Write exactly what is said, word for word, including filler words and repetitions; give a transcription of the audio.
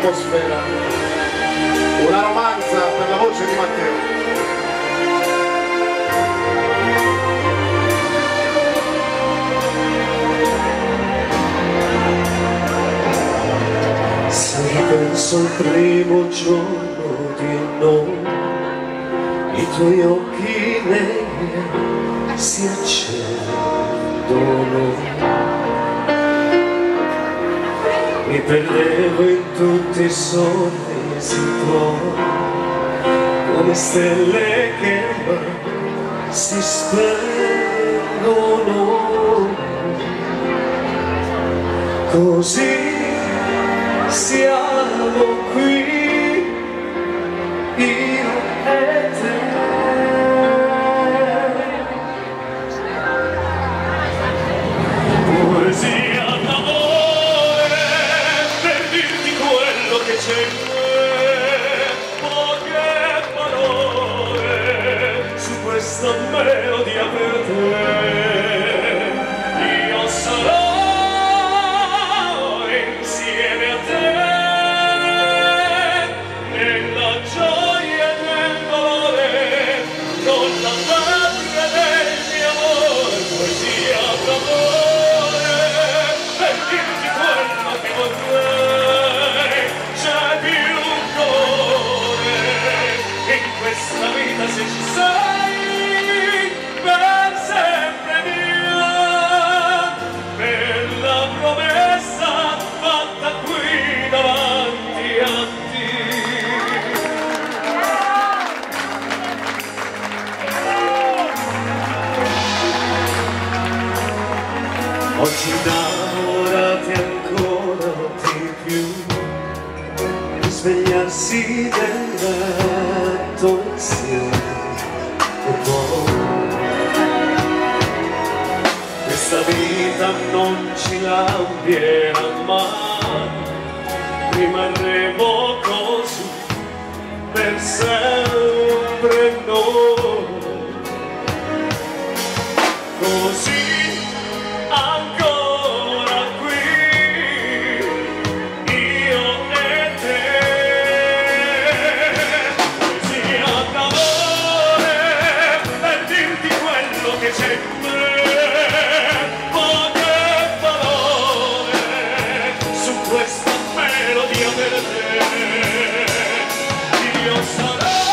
atmosfera, una romanza per la voce di Matteo. Se ripenso al primo giorno di noi, i tuoi occhi neri si accendono. Mi perdevo in tutti i sorrisi tuoi, come stelle che mai si spengono. Così siamo qui, io e te. Poesia d'amore per dirti quello che c'è in me, poche parole su questa melodia per te. Io sarò questa vita, se ci sei, per sempre mia, per la promessa fatta qui davanti a te. Oggi innamorati ancora di più, svegliarsi del letto insieme e poi questa vita non ci cambierà mai, rimarremo così per sempre noi, così ancora qui, io e te. Che c'è in me, poche parole su questa melodia per te. Io sarò